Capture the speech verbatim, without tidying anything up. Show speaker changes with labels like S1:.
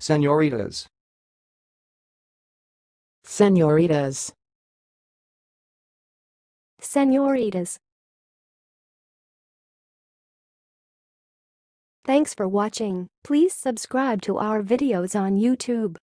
S1: Señoritas.
S2: Señoritas.
S3: Señoritas. Thanks for watching. Please subscribe to our videos on YouTube.